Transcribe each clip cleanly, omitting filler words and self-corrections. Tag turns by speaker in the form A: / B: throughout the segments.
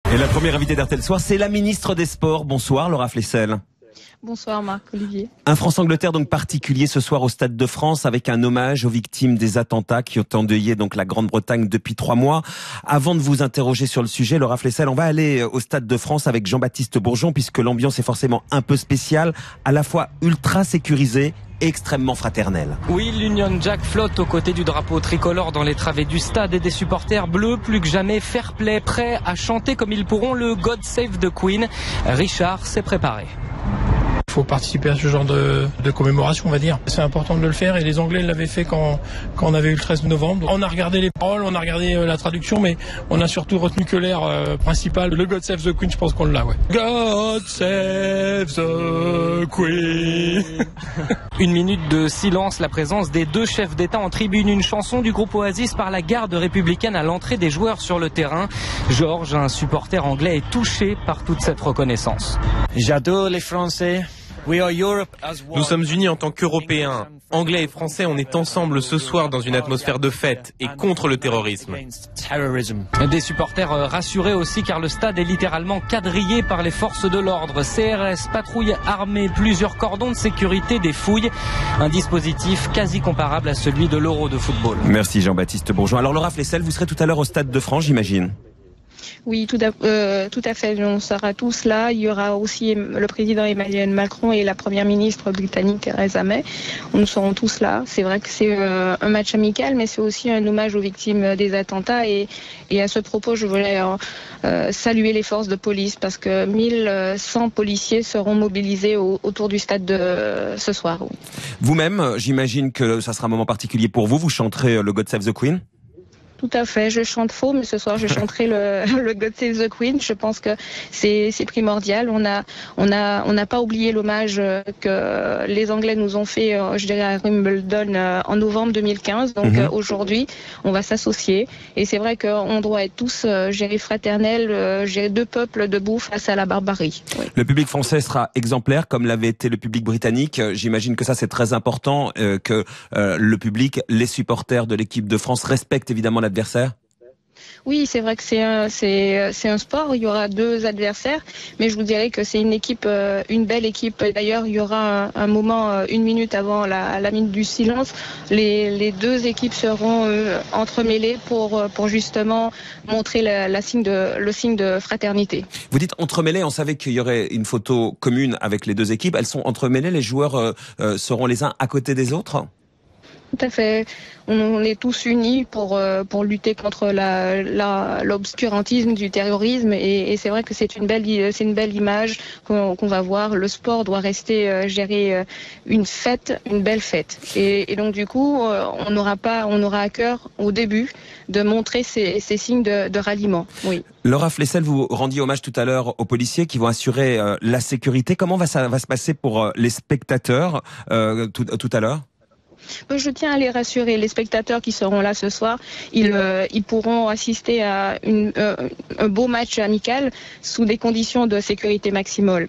A: Et la première invitée d'RTL Soir, c'est la ministre des Sports. Bonsoir Laura Flessel.
B: Bonsoir Marc-Olivier.
A: Un France-Angleterre donc particulier ce soir au Stade de France avec un hommage aux victimes des attentats qui ont endeuillé donc la Grande-Bretagne depuis 3 mois. Avant de vous interroger sur le sujet, Laura Flessel, on va aller au Stade de France avec Jean-Baptiste Bourgeon puisque l'ambiance est forcément un peu spéciale, à la fois ultra sécurisée et extrêmement fraternelle.
C: Oui, l'Union Jack flotte aux côtés du drapeau tricolore dans les travées du stade et des supporters bleus plus que jamais fair play, prêts à chanter comme ils pourront le God Save the Queen. Richard s'est préparé.
D: Il faut participer à ce genre de commémoration, on va dire. C'est important de le faire et les Anglais l'avaient fait quand on avait eu le 13 novembre. On a regardé les paroles, on a regardé la traduction, mais on a surtout retenu que l'air principal. Le God Save the Queen, je pense qu'on l'a, ouais. God Save the Queen.
C: Une minute de silence, la présence des 2 chefs d'État en tribune, une chanson du groupe Oasis par la garde républicaine à l'entrée des joueurs sur le terrain. Georges, un supporter anglais, est touché par toute cette reconnaissance.
E: J'adore les Français.
F: Nous sommes unis en tant qu'Européens. Anglais et Français, on est ensemble ce soir dans une atmosphère de fête et contre le terrorisme.
C: Des supporters rassurés aussi car le stade est littéralement quadrillé par les forces de l'ordre. CRS, patrouilles armées, plusieurs cordons de sécurité, des fouilles. Un dispositif quasi comparable à celui de l'Euro de football.
A: Merci Jean-Baptiste Bourgeon. Alors Laura Flessel, vous serez tout à l'heure au Stade de France, j'imagine.
B: Oui, tout à fait. On sera tous là. Il y aura aussi le président Emmanuel Macron et la première ministre britannique Theresa May. Nous serons tous là. C'est vrai que c'est un match amical, mais c'est aussi un hommage aux victimes des attentats. Et à ce propos, je voulais saluer les forces de police parce que 1100 policiers seront mobilisés autour du stade ce soir. Oui.
A: Vous-même, j'imagine que ça sera un moment particulier pour vous. Vous chanterez le God Save the Queen.
B: Tout à fait, je chante faux, mais ce soir je chanterai le God Save the Queen. Je pense que c'est primordial. On n'a pas oublié l'hommage que les Anglais nous ont fait, je dirais à Wimbledon en novembre 2015. Donc aujourd'hui, on va s'associer. Et c'est vrai qu'on doit être tous fraternels, gérer 2 peuples debout face à la barbarie. Oui.
A: Le public français sera exemplaire, comme l'avait été le public britannique. J'imagine que ça c'est très important, que le public, les supporters de l'équipe de France respectent évidemment l'adversaire.
B: Oui, c'est vrai que c'est un sport. Il y aura 2 adversaires, mais je vous dirais que c'est une belle équipe. D'ailleurs, il y aura un moment, 1 minute avant la minute du silence. Les 2 équipes seront entremêlées pour justement montrer le signe de fraternité.
A: Vous dites entremêlées. On savait qu'il y aurait une photo commune avec les 2 équipes. Elles sont entremêlées. Les joueurs seront les uns à côté des autres.
B: Tout à fait. On est tous unis pour lutter contre l'obscurantisme du terrorisme et c'est vrai que c'est une belle image qu'on va voir. Le sport doit rester une fête, une belle fête. Et donc du coup, on aura à cœur au début de montrer ces signes de ralliement. Oui.
A: Laura Flessel, vous rendiez hommage tout à l'heure aux policiers qui vont assurer la sécurité. Comment ça va se passer pour les spectateurs tout à l'heure?
B: Je tiens à les rassurer, les spectateurs qui seront là ce soir, ils pourront assister à un beau match amical sous des conditions de sécurité maximale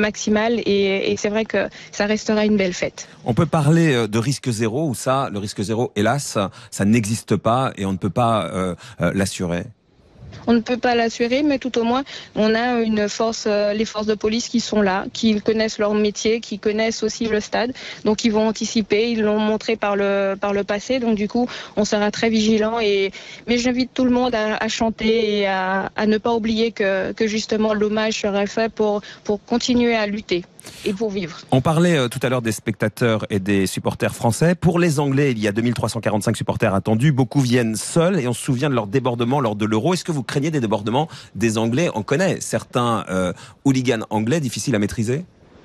B: et c'est vrai que ça restera une belle fête.
A: On peut parler de risque zéro ou ça, le risque zéro, hélas, ça n'existe pas et on ne peut pas l'assurer.
B: On ne peut pas l'assurer, mais tout au moins, on a les forces de police qui sont là, qui connaissent leur métier, qui connaissent aussi le stade. Donc, ils vont anticiper, ils l'ont montré par le passé. Donc, du coup, on sera très vigilants. Mais j'invite tout le monde à chanter et à ne pas oublier que justement, l'hommage serait fait pour continuer à lutter et pour vivre.
A: On parlait tout à l'heure des spectateurs et des supporters français. Pour les Anglais, il y a 2345 supporters attendus. Beaucoup viennent seuls et on se souvient de leur débordement lors de l'Euro. Est-ce que vous craignez des débordements des Anglais? On connaît certains hooligans anglais difficiles à maîtriser.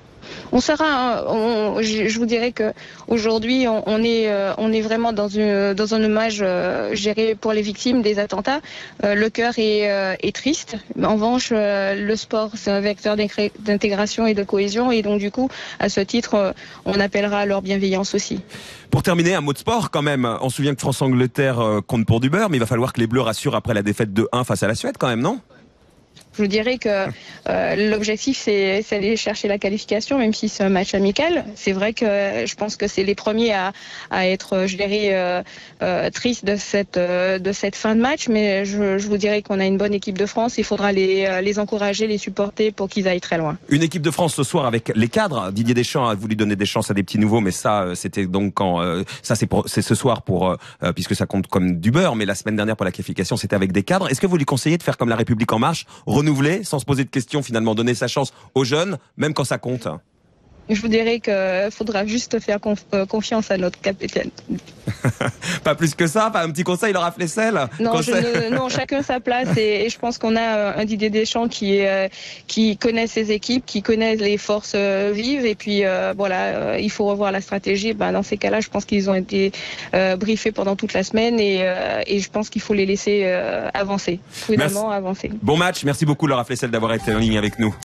B: Je vous dirais que aujourd'hui on est vraiment dans un hommage géré pour les victimes des attentats. Le cœur est triste. En revanche, le sport c'est un vecteur d'intégration et de cohésion et donc du coup à ce titre on appellera à leur bienveillance aussi.
A: Pour terminer, un mot de sport quand même. On se souvient que France-Angleterre compte pour du beurre, mais il va falloir que les Bleus rassurent après la défaite de 1 face à la Suède quand même, non?
B: Je vous dirais que l'objectif, c'est d'aller chercher la qualification, même si c'est un match amical. C'est vrai que je pense que c'est les premiers à être, je dirais, tristes de cette fin de match. Mais je vous dirais qu'on a une bonne équipe de France. Il faudra les encourager, les supporter pour qu'ils aillent très loin.
A: Une équipe de France ce soir avec les cadres. Didier Deschamps a voulu donner des chances à des petits nouveaux, mais ça, c'était donc quand ça, c'est ce soir puisque ça compte comme du beurre. Mais la semaine dernière pour la qualification, c'était avec des cadres. Est-ce que vous lui conseillez de faire comme La République En Marche, renouveler sans se poser de questions, finalement donner sa chance aux jeunes, même quand ça compte?
B: Je vous dirais qu'il faudra juste faire confiance à notre capitaine.
A: Pas plus que ça, pas un petit conseil, Laura Flessel?
B: Non, chacun sa place et je pense qu'on a un Didier Deschamps qui connaît ses équipes, qui connaît les forces vives et puis voilà, il faut revoir la stratégie. Dans ces cas-là, je pense qu'ils ont été briefés pendant toute la semaine et je pense qu'il faut les laisser avancer, prudemment avancer.
A: Bon match, merci beaucoup Laura Flessel d'avoir été en ligne avec nous.